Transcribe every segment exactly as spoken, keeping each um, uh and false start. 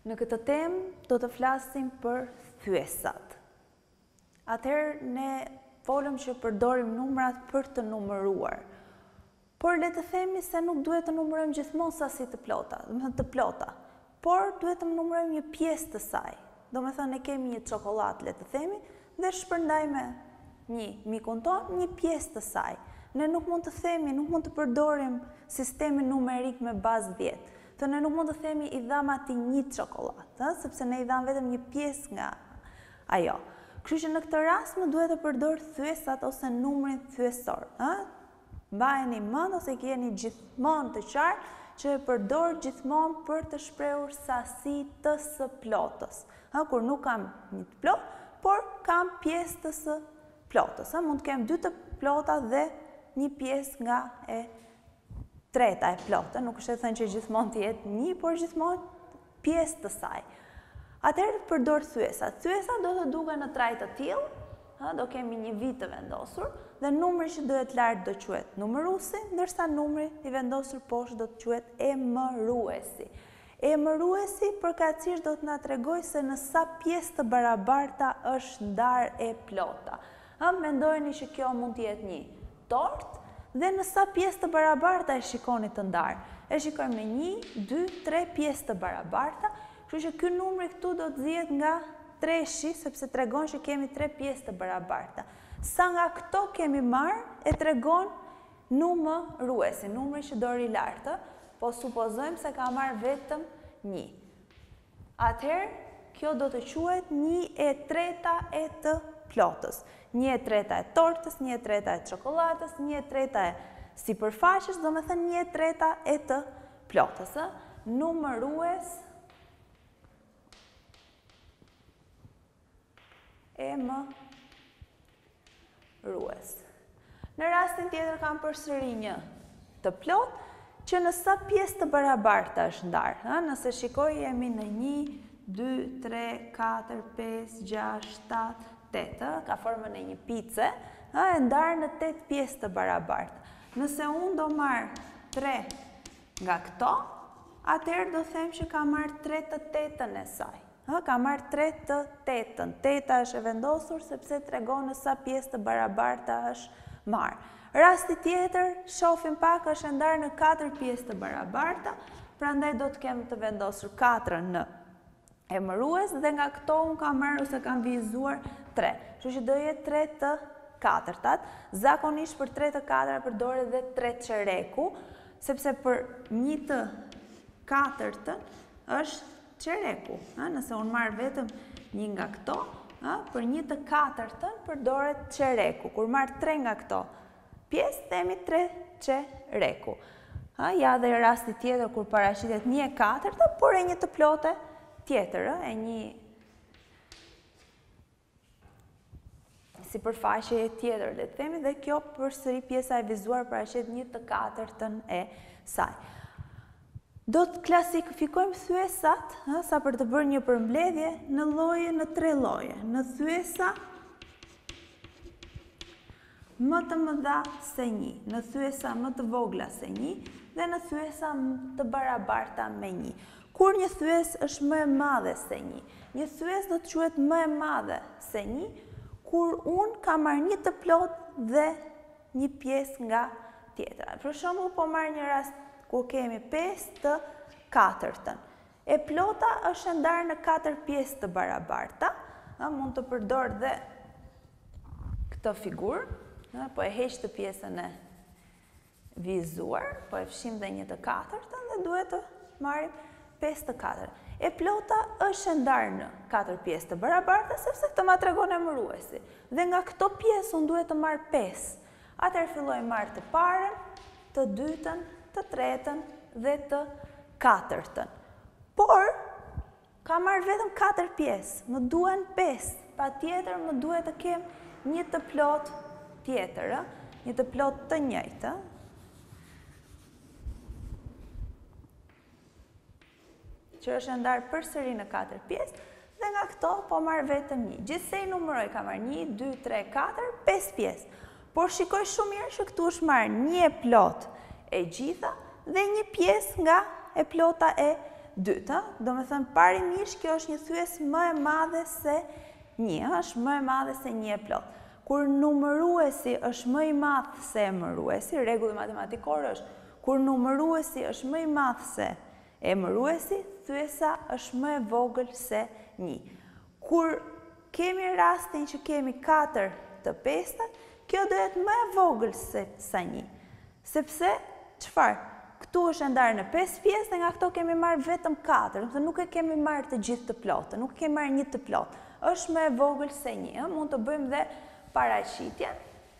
Në këtë temë do të flasim për thyesat. Atëherë ne folëm që përdorim numrat për të numëruar. Por le të themi se nuk duhet të numërojmë gjithmonë sasi të plota, do të thënë të plota, por duhet të numërojmë një pjesë të saj. Do të thënë ne kemi një çokoladë, le të themi, dhe shpërndajmë një mikun ton, një pjesë të saj. Ne nuk mund të themi, nuk mund të përdorim sistemin numerik me bazë dhjetë. Të ne nuk mund të themi i dham ati një çokoladë, sepse ne i dham vetëm një pjesë nga ajo. Kështu që në këtë rast më duhet të përdor thyesat ose numrin thyesor. Mbajeni mend ose keni gjithmonë të qartë që e përdor gjithmonë për të shprehur sasi të së plotës. Kur nuk kam një të plot, por kam pjesë të së plotës. Mund të kem dy të plota dhe një pjesë nga e treta e plotë, nuk është e thënë që gjithmonë të jetë një, por gjithmonë pjesë të saj. Atëherë përdor thyesat. Thyesat do të duken në trajt të tillë, do kemi një vit të vendosur dhe numri që do të lart do quhet numëruesi, ndërsa numri i vendosur poshtë do të quhet emëruesi. Emëruesi përkatësisht do të na tregojë se në sa pjesë të barabarta është ndarë e plota. Mendojeni që kjo mund të jetë një tort, dhe në sa pjesë të barabarta e shikoni të ndarë. E shikojmë me një, dy, tre pjesë të barabarta, kështu që ky numri këtu do të zihet nga treshi, sepse tregon që kemi tre pjesë të barabarta. Sa nga këto kemi marrë, e tregon numëruesi, numri që do ri lartë, po supozojmë se ka marrë vetëm një. Atëherë, kjo do të quhet një e treta e të plotës. Një e treta e tortës, një e treta e çokoladës, një e treta e sipërfaqes, do me thënë një e treta e të plotës. Numërues, emërues. Në rastin tjetër kam përsëri një të plot, që në sa pjesë të barabarta është ndarë. Nëse shikoj jemi në një, dy, tre, katër, pesë, gjashtë, shtatë, tetë, ka formën e një pice, e ndarë në tetë pjesë të barabarta. Nëse unë do marrë tre nga këto, atëherë do them që ka marrë tre të tetën e saj. Ka marrë tre të tetën. Teta është e vendosur sepse tregon në sa pjesë të barabarta është marrë. Rasti tjetër, shohim pak, është ndarë në katër pjesë të barabarta, prandaj do të kemi të vendosur katër në emërues dhe nga këto unë kam marrë ose kam vizuar tre. Kështu që do jetë tre të katërtat. Zakonisht për tre të katëra përdoret edhe tre çereku, sepse për një të katërtën është çereku. Nëse unë marr vetëm një nga këto, për një të katërtën përdoret çereku. Kur marr tre nga këto pjesë, themi tre çereku. Ja dhe rasti tjetër kur paraqitet një e katërta, por e një të plotë tjetër, e një sipërfaqe tjetër, le të themi, dhe kjo përsëri pjesa e vizuar paraqitet një të katërtën e saj. Do të klasifikojmë thyesat, sa për të bërë një përmbledhje, në lloje, në tre lloje. Në thyesa më të mëdha se një, në thyesa më të vogla se një dhe në thyesa të barabarta me një. Kur një thyes është më e madhe se një, një thyes do të quhet më e madhe se një, kur unë ka marrë një të plot dhe një pjesë nga tjetra. Për shembull, po marr një rast kur kemi pesë të katërtën. E plota është ndarë në katër pjesë të barabarta, mund të përdor dhe këtë figurë, po e heq të pjesën e vizuar, po e fshim dhe një të katërtën dhe duhet të marrim pesë të katër. E plota është ndarë në katër pjesë të barabarta, sepse këtë ma tregon emëruesi. Dhe nga këto pjesë unë duhet të marrë pesë. Atëherë filloj marrë të parën, të dytën, të tretën dhe të katërtën. Por, ka marrë vetëm katër pjesë, më duhen pesë. Pa tjetër më duhet të kem një të plot tjetër, një të plot të njëjtë. Që është ndarë përsëri në katër pjesë, dhe nga këto po marrë vetëm një. Gjithsej numëroj ka marrë një, dy, tre, katër, pesë pjesë. Por shikoj shumë mirë që këtu është marrë një e plot e gjitha dhe një pjesë nga e plota e dytë. Do me thënë, parimisht kjo është një thyes më e madhe se një, është më e madhe se një e plot. Kur numëruesi është më i madh se emëruesi, rregulli matematikor është, kur numëruesi është më i madh se emëruesi, thyesa është më e vogël se një. Kur kemi rastin që kemi katër të pestat, kjo do jetë më e vogël se sa një. Sepse, çfarë? Këtu është ndarë në pesë pjesë dhe nga këto kemi marrë vetëm katër, nuk e kemi marrë të gjithë të plotë, nuk e kemi marrë një të plotë. Është më e vogël se një, mund të bëjmë dhe paraqitjen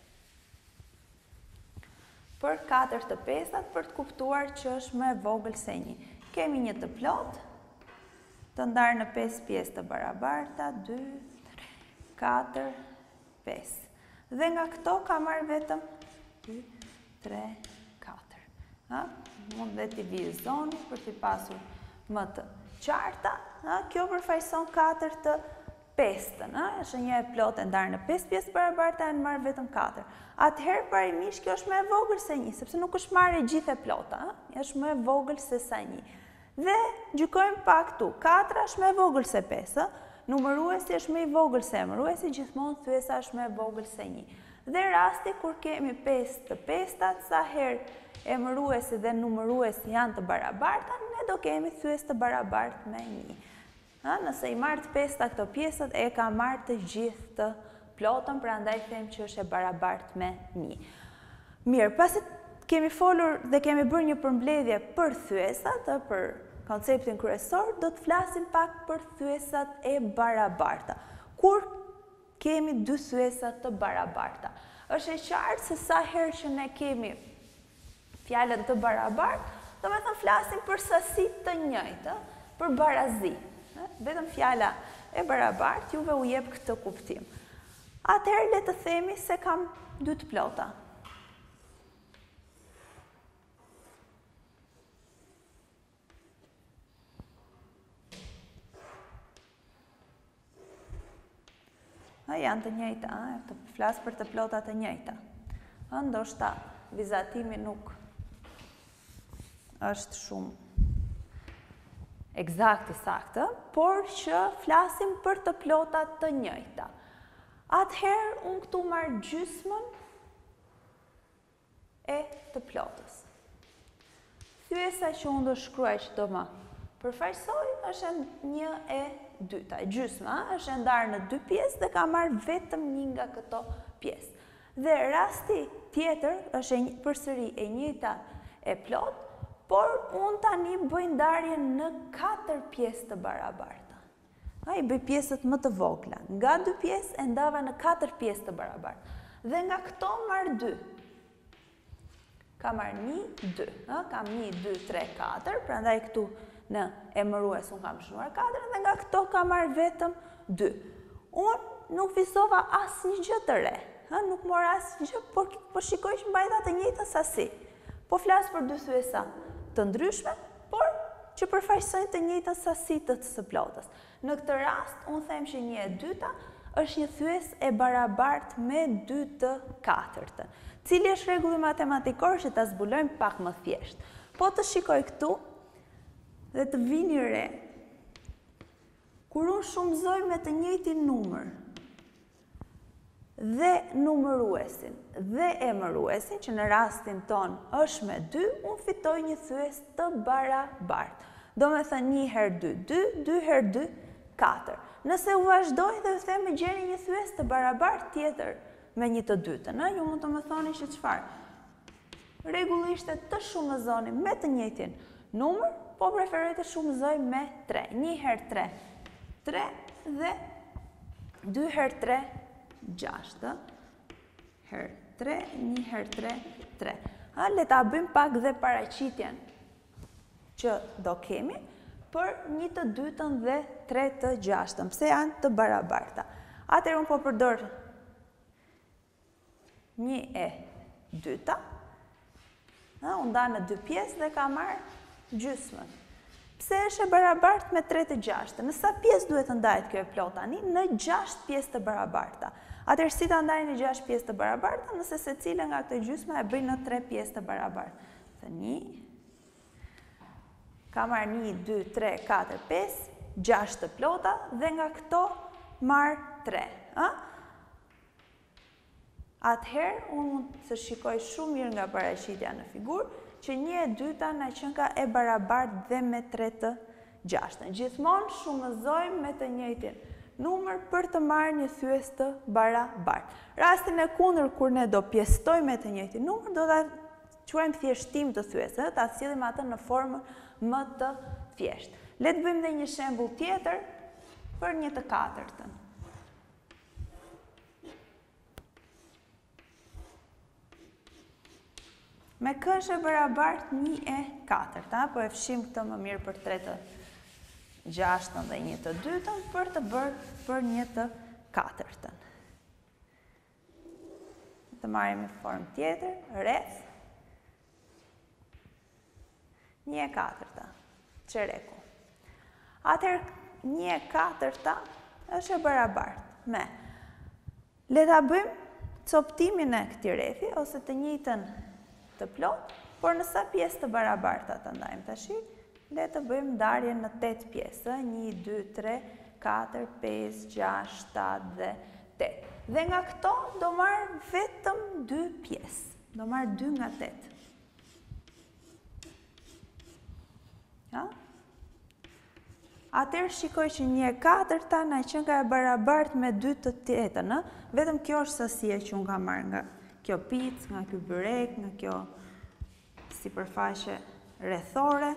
për katër të pestat për të kuptuar që është më e vogël se një. Kemi një të plotë, të ndarë në pesë pjesë të barabarta, dy, tre, katër, pesë. Dhe nga këto ka marrë vetëm dy, tre, katër. Mund dhe t'i vizoni për t'i pasur më të qarta. Kjo përfaqëson katër të pestën. Është një e plotë e ndarë në pesë pjesë barabarta e në marrë vetëm katër. Atëherë parimisht kjo është më e vogël se një, sepse nuk është marrë e gjithë e plota. është më e vogël se sa një. Dhe gjykojmë pak këtu. katër është më e vogël se pesë, numëruesi është më i vogël se emëruesi, gjithmonë thyesa është më e vogël se një. Dhe rasti kur kemi pesë të pestat, sa herë emëruesi dhe numëruesi janë të barabarta, ne do kemi thyes të barabartë me një. Nëse i marrë të pesta këto pjesët, e ka marrë të gjithë të plotën, pra ndaj them që është e barabartë me një. Mirë, pasi kemi folur dhe kemi bërë një përmbledhje për thyesat, për konceptin kryesor, do të flasim pak për thyesat e barabarta. Kur kemi dy thyesat të barabarta? Është e qartë se sa herë që ne kemi fjalën të barabartë, do me thënë flasim për sasi të njëjtë, për barazi. Vetëm fjala e barabartë juve u jep këtë kuptim. Atëherë le të themi se kam dy të plota. Janë të njëjta, të flasë për të plota të njëjta. Ndoshta vizatimi nuk është shumë eksakt i saktë, por që flasim për të plota të njëjta. Atëherë, unë këtu marrë gjysmën e të plotës. Thyesa që unë do shkruaj që do ma përfaqësoj është një e dyta. Gjysma është ndarë në dy pjesë dhe ka marrë vetëm një nga këto pjesë. Dhe rasti tjetër është përsëri e njëjta e plotë, por unë tani bëj ndarje në katër pjesë të barabarta. I bëj pjesët më të vogla. Nga dy pjesë e ndava në katër pjesë të barabarta. Dhe nga këto marrë dy. Ka marrë një, dy. Kam një, dy, tre, katër, prandaj këtu në emërues unë kam shnuar katër, dhe nga këto ka marrë vetëm dy. Unë nuk fisova asë një gjë të re. Nuk mor asë një gjë, por shikoj që mbajta të njëjta sasi. Po flasë për dy thyesa të ndryshme, por që përfaqësojnë të njëjtën sasi të së plotës. Në këtë rast, unë them që një e dyta është një thyes e barabartë me dy të katërtën. Cili është rregulli matematikor që ta zbulojmë pak më thjesht. Po të shikoj këtu dhe të vini re, kur unë shumëzoj me të njëjtin numër dhe numëruesin dhe emëruesin, që në rastin ton është me dy, unë fitoj një thyes të barabartë. Do me thënë një herë dy, dy, dy herë dy, katër. Nëse u vazhdoj dhe u them me gjeni një thyes të barabartë tjetër me një të dytën, ju mund të më thoni që çfarë? Rregulli ishte të shumëzoni me të njëjtin numër, po preferoj të shumëzoj me tre. një herë tre, tre dhe dy herë tre, gjashtë, herë tre, një herë tre, tre. Le ta bëjmë pak dhe paraqitjen që do kemi për një të dytën dhe tre të gjashtën, pse janë të barabarta. Atëherë unë po përdor një e dyta, unë nda në dy pjesë dhe ka marrë gjysmën. Pse është e barabartë me tre të gjashtë? Në sa pjesë duhet të ndahet kjo e plot tani? Në gjashtë pjesë të barabarta. Atëherë si ta ndajnë në gjashtë pjesë të barabarta, nëse secila nga këto gjysma e bëjnë në tre pjesë të barabarta. Një, ka marrë një, dy, tre, katër, pesë, gjashtë të plota dhe nga këto marrë tre. Atëherë, unë mund të shikoj shumë mirë nga paraqitja në figurë, që një e dyta na qenë ka e barabartë dhe me tre të gjashtën. Gjithmonë shumëzojmë me të njëjtin numër për të marrë një thyes të barabartë. Rastin e kundër kur ne do pjestojmë me të njëjtin numër, do ta quajmë thjeshtim të thyesave, ta sillim atë në formën më të thjeshtë. Le të bëjmë dhe një shembull tjetër për një të katërtën. Me kë është e barabartë një e katërta, po e fshim këtë më mirë për tre të gjashtën dhe një të dytën, për të bërë për një të katërtën. Të marrim një formë tjetër, rreth një e katërta, çereku. Atëherë një e katërta është e barabartë me, le ta bëjmë coptimin e këtij rrethi ose të njëjtën të plot, por në sa pjesë të barabarta të ndajmë tash? Le të bëjmë ndarjen në tetë pjesë, një, dy, tre, katër, pesë, gjashtë, shtatë dhe tetë. Dhe nga këto do marr vetëm dy pjesë. Do marr dy nga tetë. Ja? Atëherë shikoj që një e katërta na qenë ka e barabartë me dy të tetën, vetëm kjo është sasia që unë kam marrë nga kjo picë, nga kjo byrek, nga kjo sipërfaqe rrethore.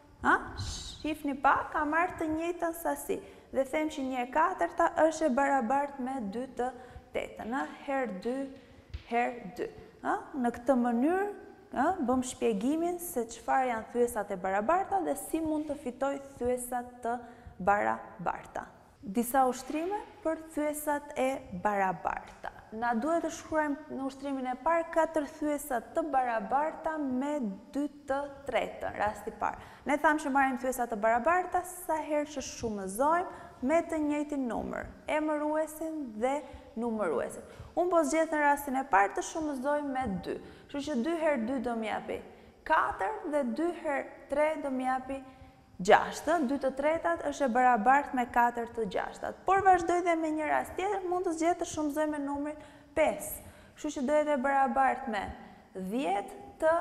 Shifni pak, ka marrë të njëjtën sasi. Dhe them që një e katërta është e barabartë me dy të tetën. Herë dy, herë dy. Në këtë mënyrë bëm shpjegimin se çfarë janë thyesat e barabarta dhe si mund të fitoj thyesat të barabarta. Disa ushtrime për thyesat e barabarta. Na duhet të shkruajmë në ushtrimin e parë katër thyesa të barabarta me dy të tretën, rasti parë. Ne thamë që marrim thyesa të barabarta sa herë që shumëzojmë me të njëjtin numër, emëruesin dhe numëruesin. Unë po zgjedh në rastin e parë të shumëzoj me dy. Kështu që dy herë dy do më japi katër dhe dy herë tre do më japi gjashtë. dy të tretat është e barabartë me katër të gjashtat. Por vazhdoj dhe me një rast tjetër, mund të zgjedh të shumëzoj me numrin pesë. Kështu që do jetë e barabartë me dhjetë të,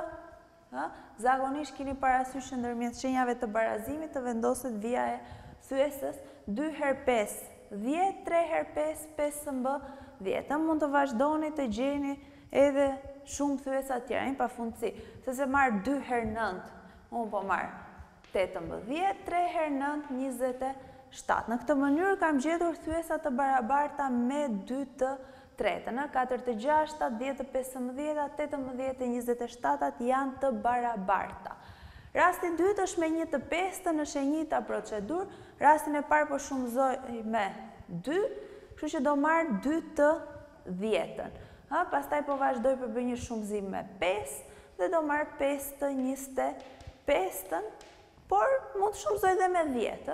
zakonisht keni parasysh që ndërmjet shenjave të barazimit të vendoset vija e thyesës, dy herë pesë, dhjetë, tre herë pesë, pesëmbëdhjetë. Mund të vazhdoni të gjeni edhe shumë thyesa tjera, një pafundësi, se se marr dy herë nëntë, unë po marr tetëmbëdhjetë, tre herë nëntë, njëzet e shtatë. Në këtë mënyrë kam gjetur thyesa të barabarta me dy të tretën, katër të gjashtat, dhjetë të pesëmbëdhjetat, tetëmbëdhjetë e njëzet e shtatat janë të barabarta. Rasti dytë është me një të pestën, është e njëjta procedurë. Rastin e parë po shumëzoj me dy, kështu që do marr dy të dhjetën. Pastaj po vazhdoj për bëj një shumëzim me pesë dhe do marr pesë të njëzet e pestën, por mund të shumëzoj dhe me dhjetë,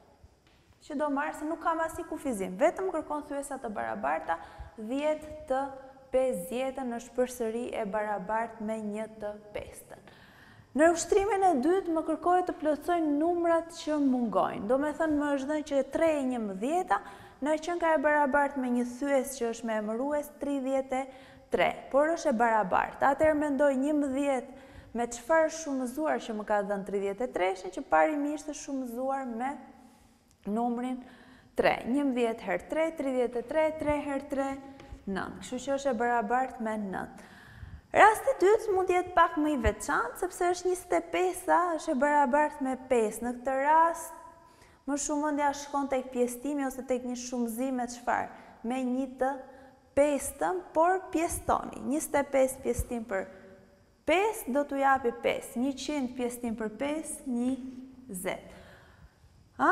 që do marrë se nuk kam asnjë kufizim, vetëm kërkon thyesa të barabarta, dhjetë të pesëdhjetën është përsëri e barabartë me një të pestën. Në ushtrimin e dytë më kërkohet të plotësoj numrat që mungojnë. Do me thënë më është dhënë që tre e njëmbëdhjeta në qenë ka e barabartë me një thyes që është me emërues tridhjetë e tre, por është e barabartë. Atëherë mendoj njëmbëdhjetë me çfarë shumëzuar që më ka dhënë tridhjetë e tre-shin, që parimisht është shumëzuar me numrin tre. njëmbëdhjetë herë tre, tridhjetë e tre, tre herë tre, nëntë. Kështu që është e barabartë me nëntë. Rasti dytë mund të jetë pak më i veçantë, sepse është njëzet e pesta, është e barabartë me pesë. Në këtë rast, më shumë mendja shkon tek pjesëtimi ose tek një shumëzim me çfarë? Me një të pestën, por pjesëtoni. njëzet e pesë pjesëtim për pesë do t'u japi pesë. njëqind pjesëtim për pesë, njëzet. Ha?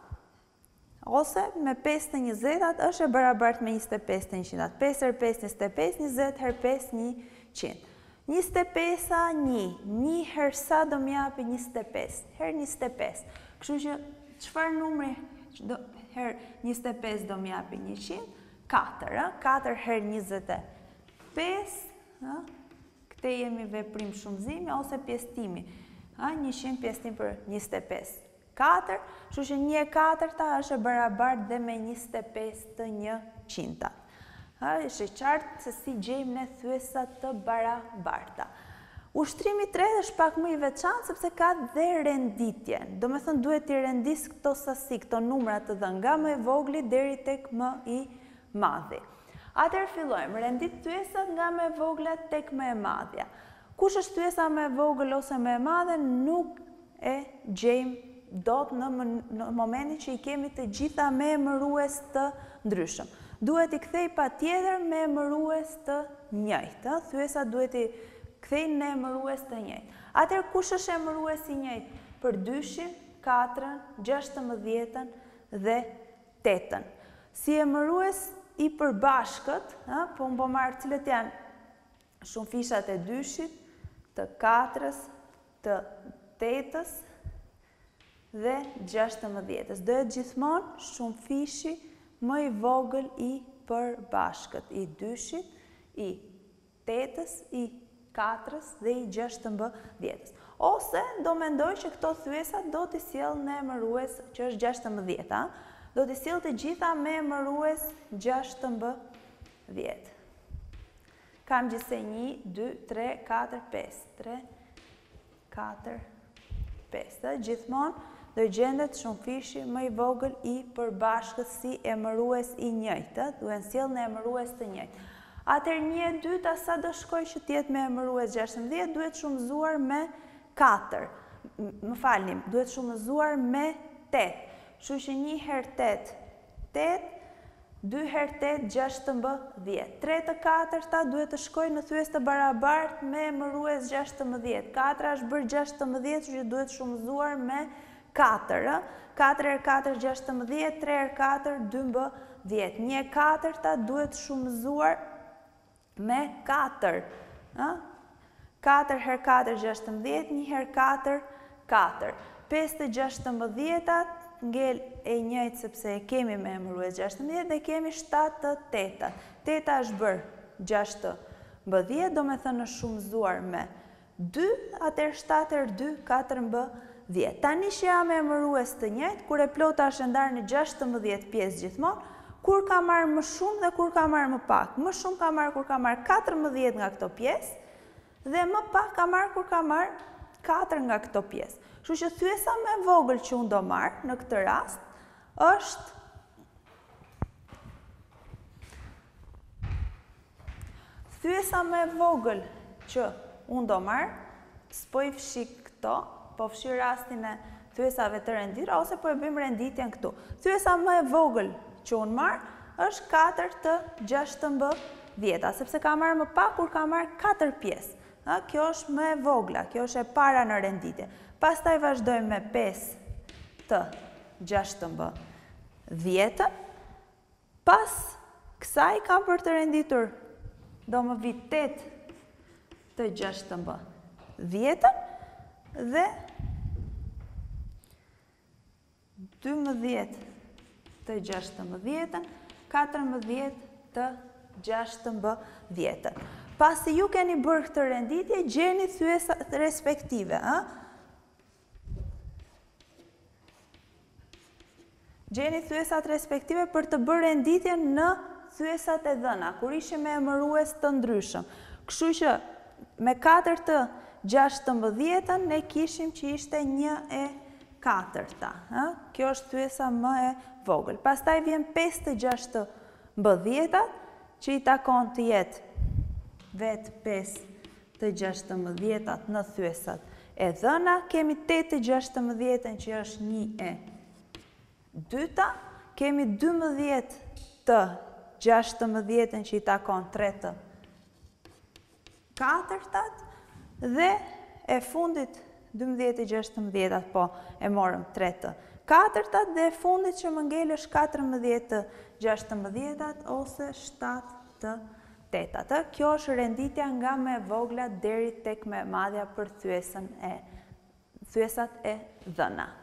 Ose me pesë të njëzetat është e barabartë me njëzet e pesë të njëqindat. pesë herë pesë, njëzet e pesë, njëzet herë pesë, njëqind. njëzet e pesa, një. një herë sa do më japi njëzet e pesë, herë njëzet e pesë. Kështu që çfarë numri herë njëzet e pesë do më japi njëqind? katër, katër herë njëzet e pesë, këte jemi veprim shumëzimi ose pjesëtimi. njëqind pjesëtim për njëzet e pesë. katër, kështu që një e katërta është e barabartë dhe me njëzet e pesë të njëqind-ta. Është e qartë se si gjejmë ne thyesat të barabarta. Ushtrimi i tretë është pak më i veçantë sepse ka dhe renditje. Do me thënë duhet i rendis këto sasi, këto numra të dhënë nga më i vogli deri tek më i madhi. Atëherë fillojmë, rendit thyesat nga më e vogla tek më e madhja. Kush është thyesa më e vogël ose më e madhe nuk e gjejmë dot në, në momentin që i kemi të gjitha me emërues të ndryshëm. Duhet i kthej patjetër me emërues të njëjtë. Thyesa duhet i kthej në emërues të njëjtë. Atëherë kush është emërues i njëjtë për dyshin, katërën, gjashtëmbëdhjetën dhe tetën. Si emërues i përbashkët, po më po marrë cilët janë shumë fishat e dyshit, të katërës, të tetës dhe gjashtëmbëdhjetës. Do jetë gjithmonë shumë fishi më i vogël i përbashkët, i dyshit, i tetës, i katërës dhe i gjashtëmbëdhjetës. Ose do mendoj që këto thyesa do t'i sjell në emërues që është gjashtëmbëdhjetë, do t'i sjell të gjitha me emërues gjashtëmbëdhjetë. Kam gjithsej një, dy, tre, katër, pesë. tre, katër, pesë. Gjithmonë do i gjendet shumë fishi më i vogël i përbashkët si emërues i njëjtë, duhet sjell në emërues të njëjtë. Atër një e dyta sa do shkoj që tjetë me emërues gjashtëmbëdhjetë, duhet shumëzuar me katër. Më falnim, duhet shumëzuar me tetë. Kështu që një herë tetë, tetë, dy herë tetë, gjashtëmbëdhjetë. tre të katërta duhet të shkoj në thyesë të barabartë me emërues gjashtëmbëdhjetë. katra është bërë gjashtëmbëdhjetë, që duhet shumëzuar me katër. katër herë katër, gjashtëmbëdhjetë, tre herë katër, dymbëdhjetë. një e katërta duhet shumëzuar me katër. katër herë katër, gjashtëmbëdhjetë, një herë katër, katër. pesë të gjashtëmbëdhjetat, ngel e njëjtë sepse e kemi me emërues gjashtëmbëdhjetë dhe kemi shtatë të tetat. teta është bërë gjashtëmbëdhjetë, do me thënë është shumëzuar me dy, atër shtatë herë dy, katërmbëdhjetë. Tani që jam me emërues të njëjtë, kur e plota është ndarë në gjashtëmbëdhjetë pjesë gjithmonë, kur ka marrë më shumë dhe kur ka marrë më pak. Më shumë ka marrë kur ka marrë katërmbëdhjetë nga këto pjesë dhe më pak ka marrë kur ka marrë katër nga këto pjesë. Kështu që thyesa më e vogël që unë do marrë në këtë rast është thyesa më e vogël që unë do marrë, s'po i fshi këto, po fshi rastin e thyesave të rendira ose po e bëjmë renditjen këtu. Thyesa më e vogël që unë marrë është katër të gjashtëmbëdhjeta, sepse ka marrë më pak kur ka marrë katër pjesë. Kjo është më e vogla, kjo është e para në renditje. Pastaj vazhdojmë me pesë të gjashtëmbëdhjetën. Pas kësaj kam për të renditur, do më vi tetë të gjashtëmbëdhjetën dhe dymbëdhjetë të gjashtëmbëdhjetën, katërmbëdhjetë të gjashtëmbëdhjetën. Pasi ju keni bërë këtë renditje, gjeni thyesat respektive. Gjeni thyesat respektive për të bërë renditje në thyesat e dhëna, kur ishe me emërues të ndryshëm. Kështu që me katër të gjashtëmbëdhjetën ne kishim që ishte një e katërta. Kjo është thyesa më e vogël. Pastaj vjen pesë të gjashtëmbëdhjetat, që i takon të jetë vetë pesë të gjashtëmbëdhjetat në thyesat e dhëna. Kemi tetë të gjashtëmbëdhjetën që është një e dyta. Kemi dymbëdhjetë të gjashtëmbëdhjetën që i takon tre të katërtat dhe e fundit dymbëdhjetë të gjashtëmbëdhjetat, po e morëm tre të katërtat dhe e fundit që më ngel është katërmbëdhjetë të gjashtëmbëdhjetat ose shtatë të tetat. Kjo është renditja nga më e vogla deri tek më e madhja për thyesën e thyesat e dhëna.